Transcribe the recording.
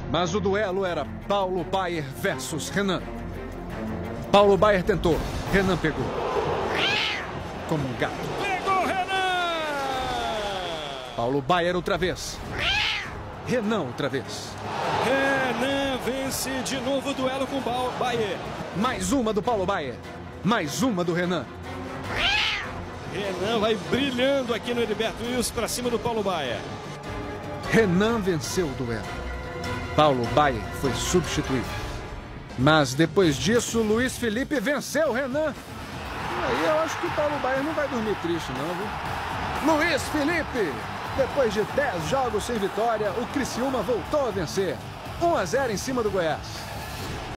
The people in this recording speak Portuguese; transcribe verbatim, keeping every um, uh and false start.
Mas o duelo era Paulo Baier versus Renan. Paulo Baier tentou. Renan pegou. Como um gato. Pegou Renan! Paulo Baier outra vez. Renan outra vez. Renan vence de novo o duelo com o Baier. Mais uma do Paulo Baier. Mais uma do Renan. Renan vai brilhando aqui no Heriberto Wilson para cima do Paulo Baier. Renan venceu o duelo. Paulo Baier foi substituído. Mas depois disso, Luiz Felipe venceu o Renan. E aí eu acho que o Paulo Baier não vai dormir triste não, viu? Luiz Felipe! Depois de dez jogos sem vitória, o Criciúma voltou a vencer. um a zero em cima do Goiás.